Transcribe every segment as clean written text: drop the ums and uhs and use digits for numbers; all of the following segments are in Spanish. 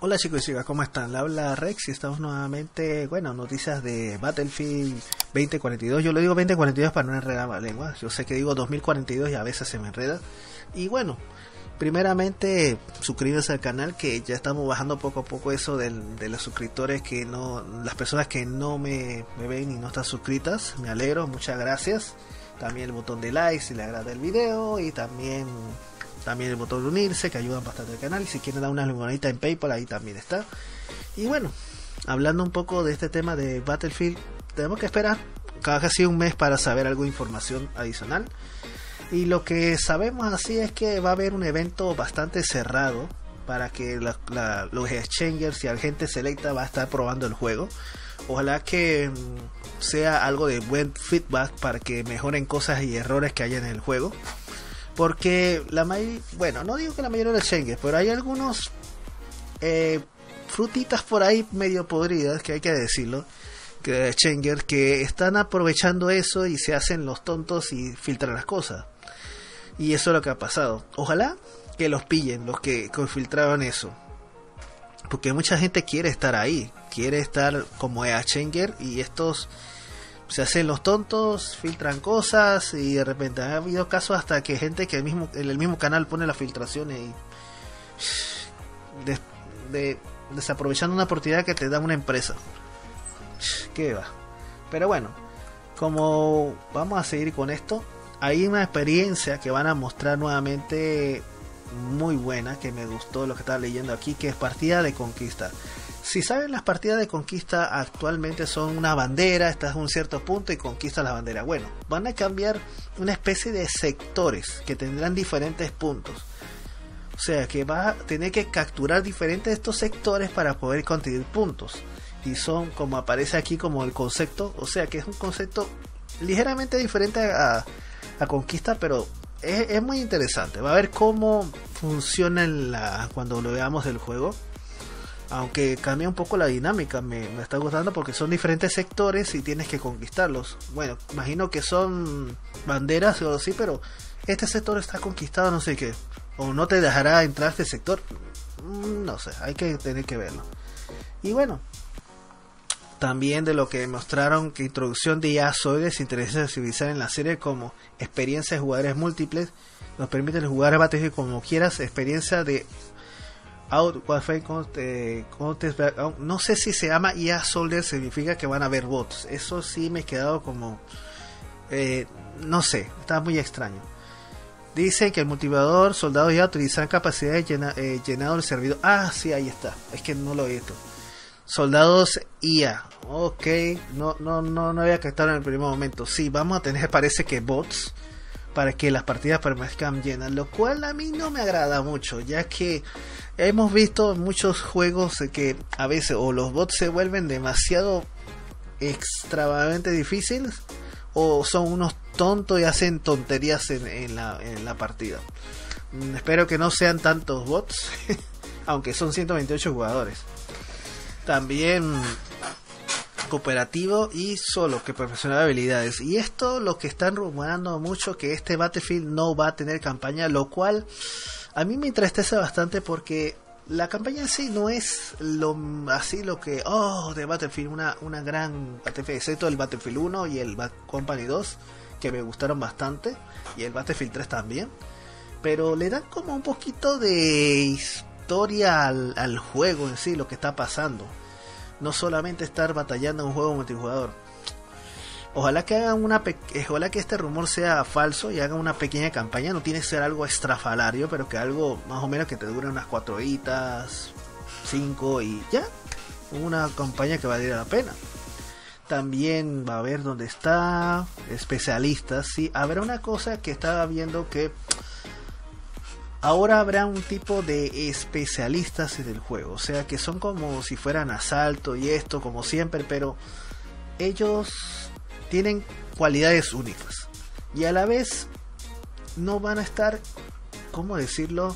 Hola chicos y chicas, ¿cómo están? Le habla Rex y estamos nuevamente, noticias de Battlefield 2042. Yo le digo 2042 para no enredar la lengua. Yo sé que digo 2042 y a veces se me enreda. Y primeramente suscríbanse al canal, que ya estamos bajando poco a poco eso de los suscriptores, que no, las personas que no me ven y no están suscritas. Me alegro, muchas gracias. También el botón de like si le agrada el video y también el botón de unirse, que ayudan bastante al canal. Y si quieren dar una limonadita en PayPal, ahí también está. Y hablando un poco de este tema de Battlefield, tenemos que esperar casi un mes para saber algo de información adicional. Y lo que sabemos así es que va a haber un evento bastante cerrado para que los exchangers y la gente selecta va a estar probando el juego. Ojalá que sea algo de buen feedback para que mejoren cosas y errores que haya en el juego. Porque no digo que la mayoría de los exchangers, pero hay algunos frutitas por ahí medio podridas, que hay que decirlo, que exchangers que están aprovechando eso y se hacen los tontos y filtran las cosas. Y eso es lo que ha pasado. Ojalá que los pillen, los que filtraron eso. Porque mucha gente quiere estar ahí, quiere estar como exchanger, y estos se hacen los tontos, filtran cosas, y de repente ha habido casos hasta que gente que en el mismo canal pone las filtraciones y desaprovechando una oportunidad que te da una empresa. ¿Qué va? Pero como vamos a seguir con esto, hay una experiencia que van a mostrar nuevamente muy buena, que me gustó lo que estaba leyendo aquí, que es partida de conquista. Si saben, las partidas de conquista actualmente son una bandera, estás en un cierto punto y conquistas la bandera. Van a cambiar una especie de sectores que tendrán diferentes puntos. O sea que va a tener que capturar diferentes de estos sectores para poder conseguir puntos. Y son, como aparece aquí, como el concepto, o sea que es un concepto ligeramente diferente a conquista, pero es muy interesante. Va a ver cómo funciona cuando lo veamos el juego. Aunque cambia un poco la dinámica, me está gustando porque son diferentes sectores y tienes que conquistarlos. Imagino que son banderas o algo así, pero este sector está conquistado, no sé qué. O no te dejará entrar a este sector. No sé, hay que tener que verlo. Y también de lo que mostraron, que introducción de IA Soldiers, inteligencia artificial en la serie como experiencia de jugadores múltiples. Nos permiten jugar a Battlefield como quieras, experiencia de no sé si se llama IA Soldier, significa que van a haber bots. Eso sí me he quedado como no sé, está muy extraño. Dice que el multiplicador soldados ya utilizan capacidades llenado el servidor. Sí, ahí está, es que no lo he visto. Soldados IA, ok, no había captado en el primer momento. Sí, vamos a tener, parece que bots, para que las partidas permanezcan llenas, lo cual a mí no me agrada mucho, ya que hemos visto muchos juegos que a veces o los bots se vuelven demasiado extravagante difíciles, o son unos tontos y hacen tonterías en la partida. Espero que no sean tantos bots, aunque son 128 jugadores. También cooperativo y solo, que perfeccionar habilidades. Y esto lo que están rumorando mucho, que este Battlefield no va a tener campaña, lo cual a mí me entristece bastante, porque la campaña en sí no es lo que de Battlefield, una gran Battlefield, excepto el Battlefield 1 y el Bad Company 2, que me gustaron bastante, y el Battlefield 3 también, pero le dan como un poquito de historia al juego en sí, lo que está pasando. No solamente estar batallando en un juego multijugador. Ojalá que hagan ojalá que este rumor sea falso y hagan una pequeña campaña. No tiene que ser algo estrafalario, pero que algo más o menos que te dure unas 4 horitas, 5 y ya. Una campaña que valiera la pena. También va a haber donde está especialistas. Sí, habrá una cosa que estaba viendo, que ahora habrá un tipo de especialistas en el juego, o sea que son como si fueran asalto y esto como siempre, pero ellos tienen cualidades únicas y a la vez no van a estar, ¿cómo decirlo?,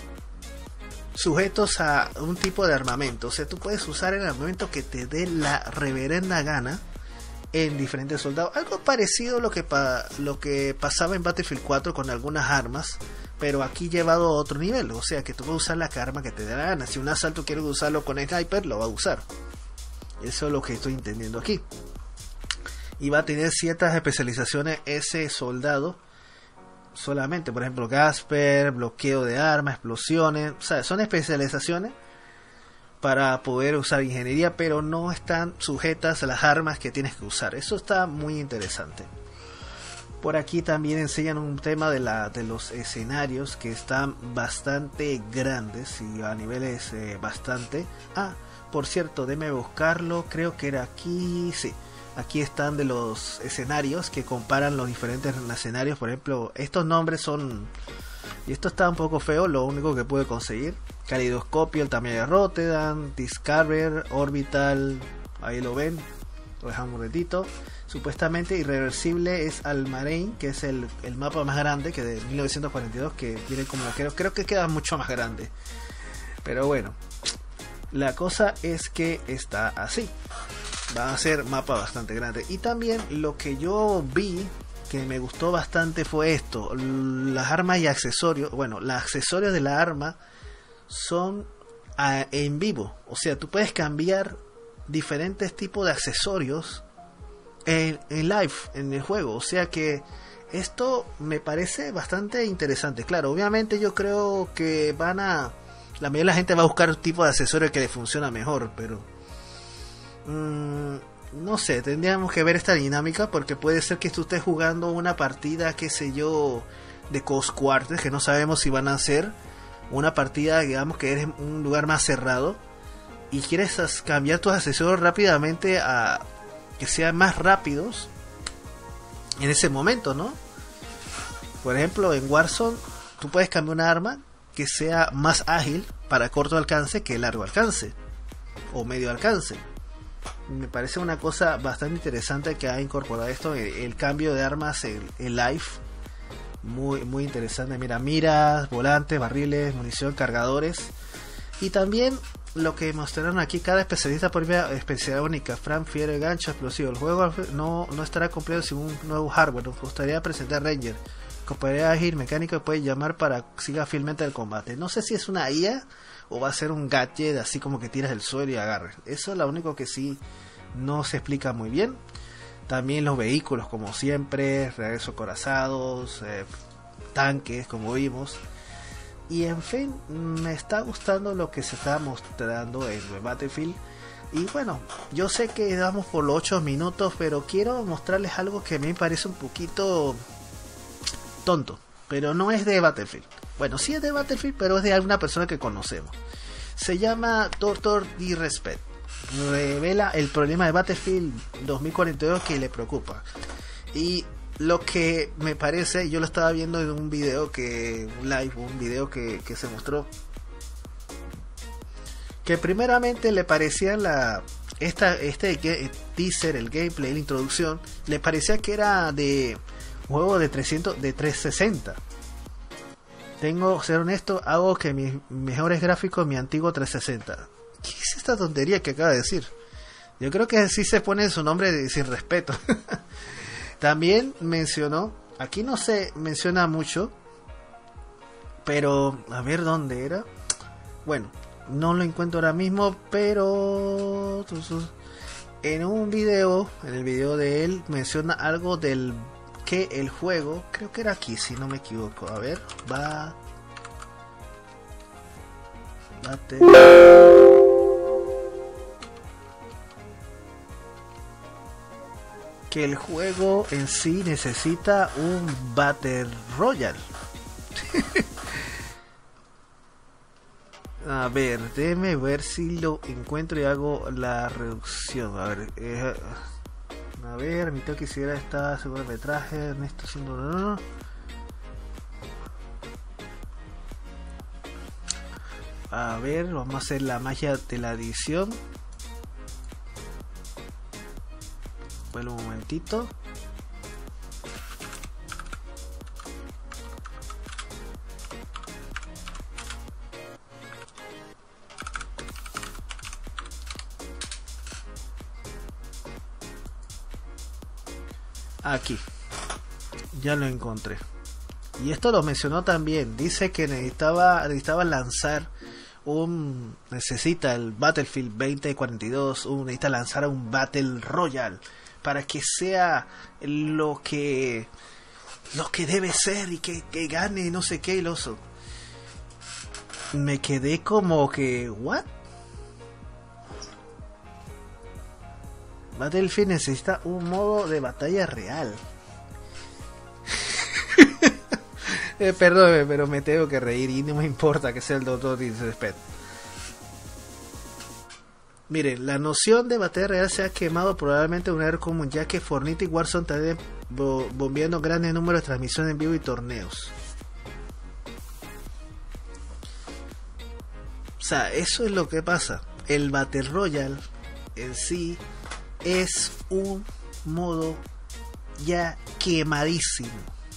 sujetos a un tipo de armamento. O sea, tú puedes usar el armamento que te dé la reverenda gana en diferentes soldados. Algo parecido a lo que pasaba en Battlefield 4 con algunas armas, pero aquí llevado a otro nivel, o sea que tú puedes usar la arma que te dé la gana. Si un asalto quieres usarlo con sniper, lo va a usar. Eso es lo que estoy entendiendo aquí. Y va a tener ciertas especializaciones ese soldado solamente, por ejemplo Gasper, bloqueo de armas, explosiones, o sea, son especializaciones para poder usar ingeniería, pero no están sujetas a las armas que tienes que usar. Eso está muy interesante. Por aquí también enseñan un tema de los escenarios que están bastante grandes y a niveles bastante. Por cierto, déjame buscarlo, creo que era aquí, sí. Aquí están de los escenarios que comparan los diferentes escenarios. Por ejemplo, estos nombres son... Y esto está un poco feo, lo único que pude conseguir. Calidoscopio, el tamaño de Rotterdam, Discover, Orbital, ahí lo ven. Lo dejamos un ratito. Supuestamente irreversible es Almarain, que es el mapa más grande, que de 1942, que viene como... Creo que queda mucho más grande. Pero bueno, la cosa es que está así. Va a ser mapa bastante grande. Y también lo que yo vi que me gustó bastante fue esto: las armas y accesorios. Bueno, los accesorios de la arma son en vivo. O sea, tú puedes cambiar diferentes tipos de accesorios en live, en el juego. O sea que esto me parece bastante interesante. Claro, obviamente yo creo que la mayoría de la gente va a buscar un tipo de accesorio que le funciona mejor, pero no sé, tendríamos que ver esta dinámica, porque puede ser que tú estés jugando una partida, qué sé yo, de Coast Quarters, que no sabemos si van a hacer una partida, digamos que eres un lugar más cerrado y quieres cambiar tus accesorios rápidamente a que sean más rápidos en ese momento, ¿no? Por ejemplo, en Warzone tú puedes cambiar una arma que sea más ágil para corto alcance que largo alcance o medio alcance. Me parece una cosa bastante interesante que ha incorporado esto, el cambio de armas en live. Muy, muy interesante. Mira, miras, volantes, barriles, munición, cargadores. Y también lo que mostraron aquí, cada especialista por especialidad única. Frank, Fiere, gancho, explosivo. El juego no estará completo sin un nuevo hardware. Nos gustaría presentar Ranger. Compañía ágil, mecánico, puede llamar para que siga fielmente el combate. No sé si es una IA o va a ser un gadget así como que tiras el suelo y agarres. Eso es lo único que sí no se explica muy bien. También los vehículos, como siempre, regreso corazados, tanques, como vimos. Y en fin, me está gustando lo que se está mostrando en Battlefield. Y bueno, yo sé que damos por los 8 minutos, pero quiero mostrarles algo que a mí me parece un poquito tonto, pero no es de Battlefield. Bueno, sí es de Battlefield, pero es de alguna persona que conocemos. Se llama Dr. Disrespect. Revela el problema de Battlefield 2042 que le preocupa. Y lo que me parece, yo lo estaba viendo en un video que se mostró, que primeramente le parecía este teaser, el gameplay, la introducción, le parecía que era de juego de 360. Tengo que ser honesto, hago que mis mejores gráficos mi antiguo 360. ¿Qué es esta tontería que acaba de decir? Yo creo que sí se pone su nombre sin respeto. También mencionó, aquí no se menciona mucho, pero a ver dónde era. Bueno, no lo encuentro ahora mismo, pero en un video, en el video de él, menciona algo del que el juego, creo que era aquí si no me equivoco, a ver, que el juego en sí necesita un Battle Royale. A ver, déjeme ver si lo encuentro y hago la reducción. A ver, mi toque quisiera esta seguro metraje, Ernesto siendo... A ver, vamos a hacer la magia de la edición. Vuelvo un momentito. Aquí ya lo encontré. Y esto lo mencionó también. Dice que necesitaba lanzar necesita el Battlefield 2042, necesita lanzar un Battle Royale para que sea lo que debe ser y que gane no sé qué y lo oso. Me quedé como que ¿what? Battlefield necesita un modo de batalla real. Perdóneme, pero me tengo que reír y no me importa que sea el Dr. Disrespect. Miren, la noción de batalla real se ha quemado probablemente un error común, ya que Fortnite y Warzone están bombeando grandes números de transmisiones en vivo y torneos. O sea, eso es lo que pasa. El Battle Royale en sí es un modo ya quemadísimo.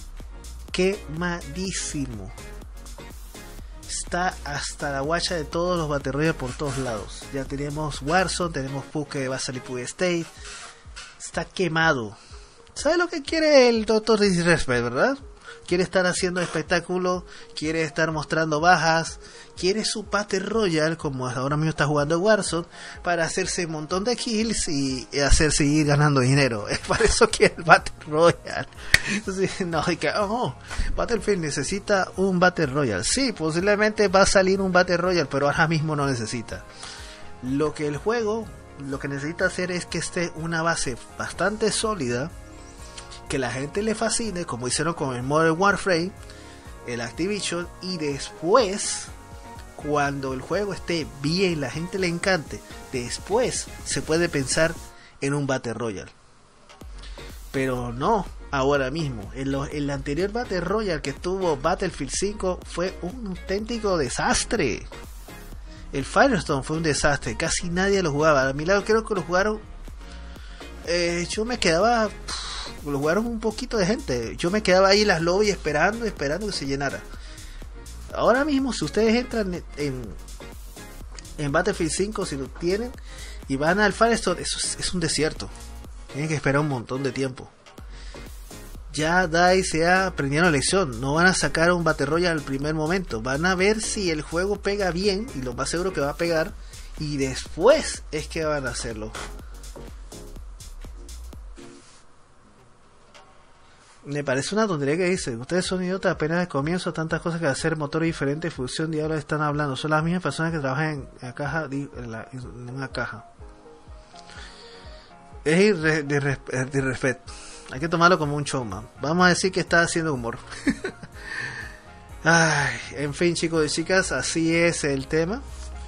Está hasta la guacha de todos los Battle Royale por todos lados. Ya tenemos Warzone, tenemos PUBG que va a salir PUBG State. Está quemado. ¿Sabe lo que quiere el Dr. Disrespect, verdad? Quiere estar haciendo espectáculo, quiere estar mostrando bajas, quiere su Battle Royale, como ahora mismo está jugando Warzone, para hacerse un montón de kills y hacer seguir ganando dinero. Es para eso que el Battle Royale. Sí, no, y que, Battlefield necesita un Battle Royale. Sí, posiblemente va a salir un Battle Royale, pero ahora mismo no necesita. Lo que necesita hacer es que esté una base bastante sólida, que la gente le fascine, como hicieron con el Modern Warfare, el Activision, y después, cuando el juego esté bien, la gente le encante, después se puede pensar en un Battle Royale. Pero no ahora mismo. El anterior Battle Royale que tuvo Battlefield 5 fue un auténtico desastre. El Firestone fue un desastre, casi nadie lo jugaba. A mi lado creo que lo jugaron, yo me quedaba, lo jugaron un poquito de gente. Yo me quedaba ahí en las lobbies esperando que se llenara. Ahora mismo, si ustedes entran en Battlefield 5, si lo tienen y van al Firestone, eso es un desierto. Tienen que esperar un montón de tiempo. Ya DICE se ha aprendido la lección. No van a sacar un Battle Royale al primer momento. Van a ver si el juego pega bien, y lo más seguro que va a pegar, y después es que van a hacerlo. Me parece una tontería que dicen. Ustedes son idiotas, apenas de comienzo, tantas cosas que hacer, motores diferentes, fusión, diablos están hablando. Son las mismas personas que trabajan en la caja, en una caja. Es de respeto. Hay que tomarlo como un showman. Vamos a decir que está haciendo humor. Ay, en fin, chicos y chicas, así es el tema.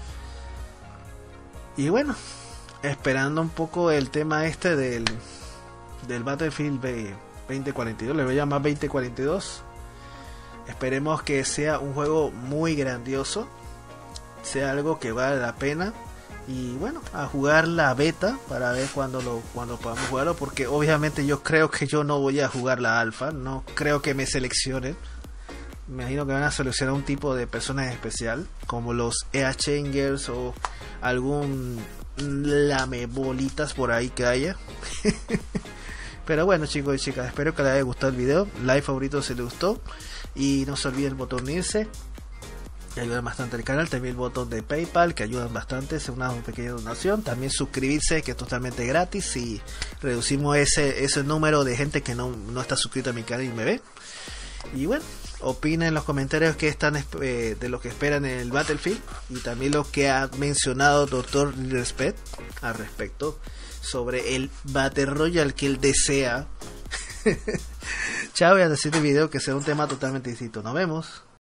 Y bueno, esperando un poco el tema este del Battlefield 2042, le voy a llamar 2042. Esperemos que sea un juego muy grandioso, sea algo que vale la pena. Y bueno, a jugar la beta para ver cuando podamos jugarlo, porque obviamente yo creo que yo no voy a jugar la alfa, no creo que me seleccionen. Me imagino que van a seleccionar un tipo de personas especial, como los EA Changers o algún lamebolitas por ahí que haya. Pero bueno, chicos y chicas, espero que les haya gustado el video. Like, favorito si les gustó, y no se olviden el botón unirse, que ayudan bastante al canal. También el botón de PayPal, que ayudan bastante, es una pequeña donación. También suscribirse, que es totalmente gratis, y reducimos ese número de gente que no está suscrito a mi canal y me ve. Y bueno, opinen en los comentarios qué están de lo que esperan en el Battlefield, y también lo que ha mencionado Dr. Disrespect al respecto sobre el Battle Royale que él desea. Chao, y hasta el siguiente video, que será un tema totalmente distinto. Nos vemos.